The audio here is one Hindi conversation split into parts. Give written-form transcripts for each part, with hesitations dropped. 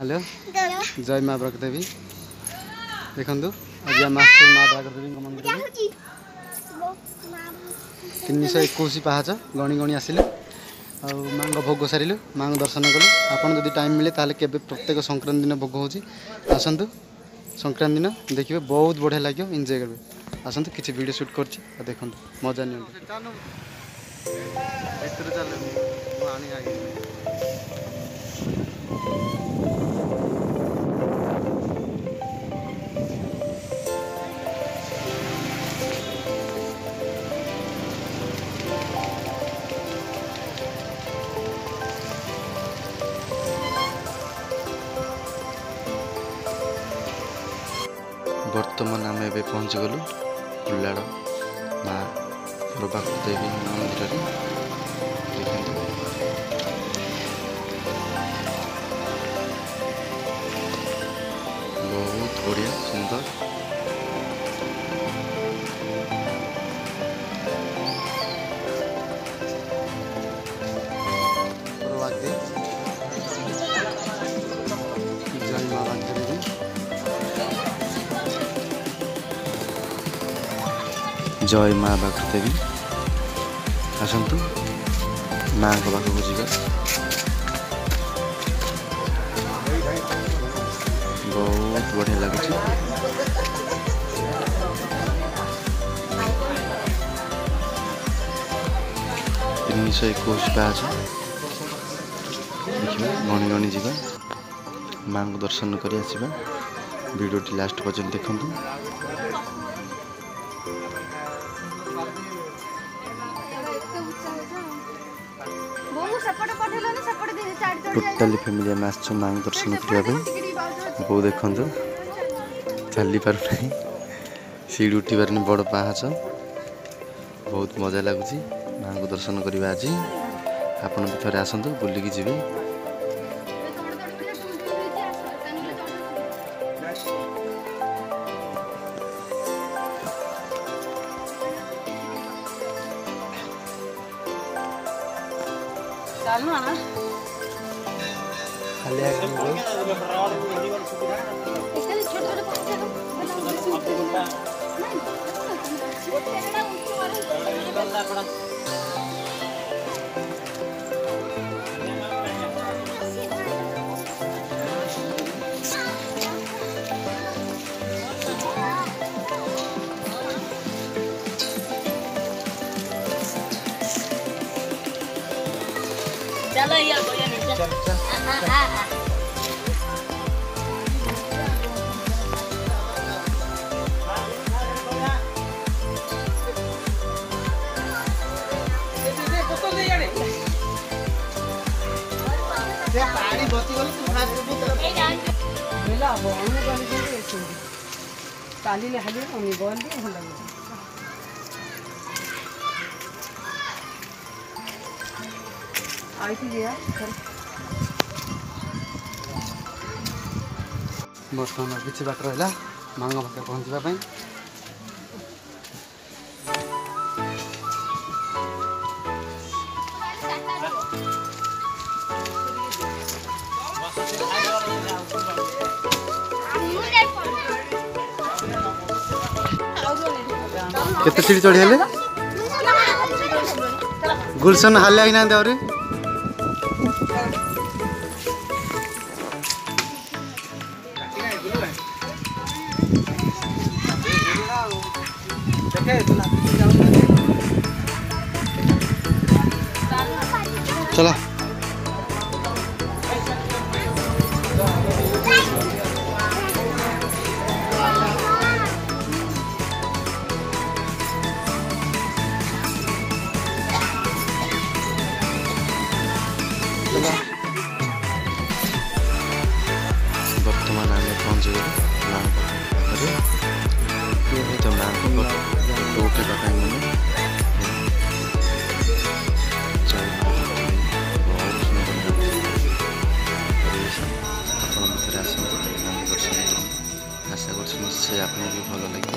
हेलो जय माँ ब्रकदेवी देखु आज आम आसु माँ ब्रकदेवी मंदिर 321 पाहाच गणी गणी आसिलु माँ भोग सारू माँ दर्शन कलु आपड़ जब टाइम मिले ताले केबे प्रत्येक संक्रांति दिन भोग होची आसतु संक्रांति दिन देखिए बहुत बढ़िया लगे एंजॉय करेंगे आसतु किसी वीडियो शूट कर देखो मजा नहीं बर्तमान आम ए पहुँची गलु उल्लाड़ माँ ब्रकदेवी मंदिर देखते बहुत बढ़िया सुंदर जय माँ ब्रकदेवी जय माँ ब्रकदेवी आसतु माँ को पाखक जा बहुत बढ़िया लगुच 321 पाँच देखिए गणी गणी जा माँ को दर्शन कर वीडियो लास्ट पर्यंत देखु टोटाली फैमिली आम आस माँ दर्शन करने बो देखु चली पार सीढ़ी उठी पारे बड़ पाहाच बहुत मजा लगुच माँ को दर्शन करवा आज आपन भी थे आसतु बुलिकी जी चलो ये चल पानी बची गल तू फास्ट मेला बहनु गली दे ताली ले हाली ओनी बन दे होला आई थी यार बर्तमान किसी बाट रहा माँ पाखे पहुँचापी केते सीढ़ी चढ़ी हेले गुलशन हालिया ना दे चला वर्तमान आम पहुँच गए माँ तो माँ को उठेगा मैंने बहुत सुंदर दर्शन आशा कर निश्चय आपको भी भल लगे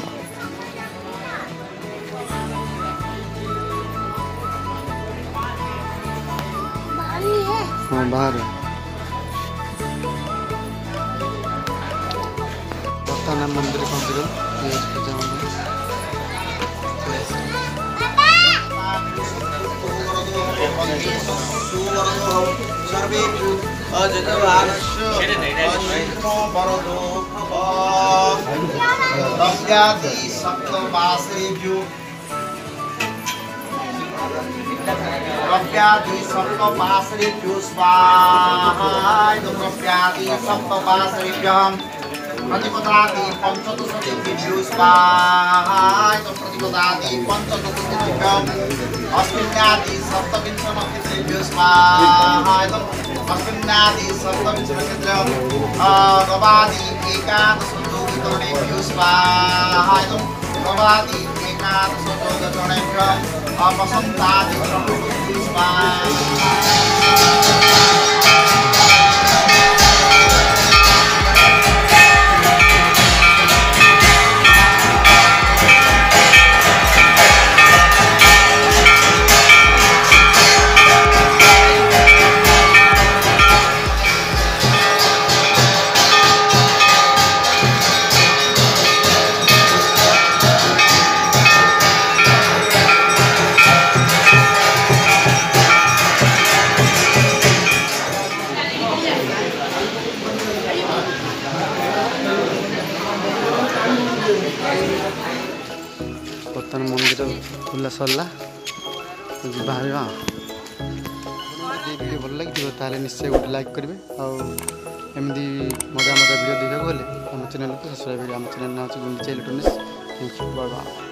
हाँ बाहर ବର୍ତ୍ତମାନ ମନ୍ଦିର ପହଞ୍ଚିଗଲୁ। ପୂଜା ମଣ୍ଡପ Propyati Saptapasribhyo Swaha Propyati Saptapasribhyam Pratipodati Panchatusatibhyo Swaha Pratipodati Panchatusatibhyam Asminnati Saptavinchamakitibhyo Swaha Asminnati Saptavinchamakitibhyam Gavadi Ekadasadogitavnebhyo Swaha Gavadi Ekadasadogitavnebhyam Apasantati Saptavinchamakitibhyo Swaha ବର୍ତ୍ତମାନ ମନ୍ଦିର ଖୋଲା ସରିଲା ବାହାରିବା। ଯଦି ଭିଡ଼ିଓ ଭଲ ଲାଗିଥିବ ତାହେଲେ ନିଶ୍ଚୟ ଗୋଟେ ଲାଇକ୍ କରିବେ ଆଉ ଏମିତି ମଜା ଭିଡ଼ିଓ ଦେଖିବାକୁ ହେଲେ ଆମ ଚ୍ୟାନେଲକୁ ସବସ୍କ୍ରାଇବ୍ କରିବେ। ଆମ ଚ୍ୟାନେଲ ନାଁ ହେଉଛି Gundicha electronics. Thank you bye bye.